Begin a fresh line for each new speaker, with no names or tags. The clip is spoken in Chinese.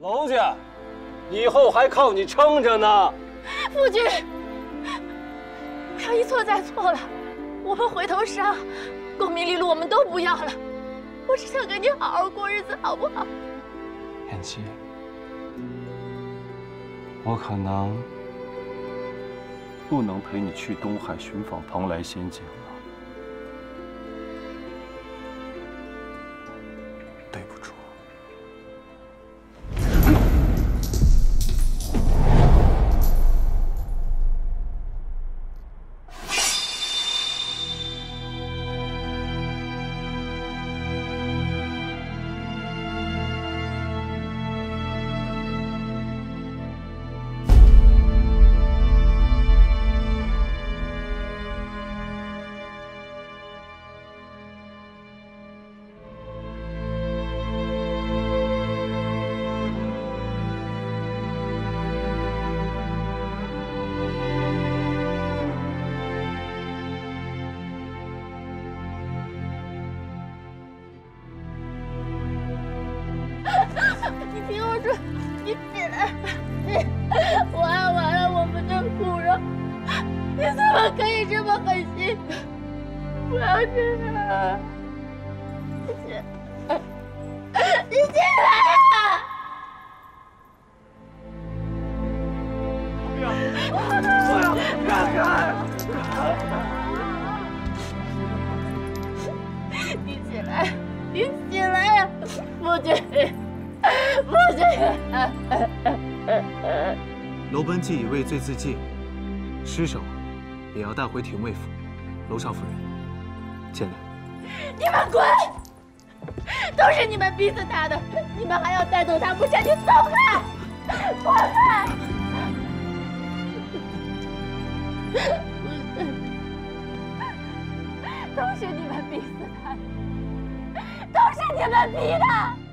娄家，以后还靠你撑着呢。
夫君，不要一错再错了。我们回头是岸，功名利禄我们都不要了。我只想跟你好好过日子，好不好？
妍希，我可能不能陪你去东海寻访蓬莱仙境了。对不住。
你听我说，你起来，完了，我们的骨肉，你怎么可以这么狠心？不要这样，你起来啊！
不要，让开！
你起来，你起来，夫君。夫君，
楼本既已畏罪自尽，尸首也要带回廷尉府。楼少夫人，进来。
你们滚！都是你们逼死他的，你们还要带走他不下去，走开！滚开！都是你们逼死他的，都是你们逼的！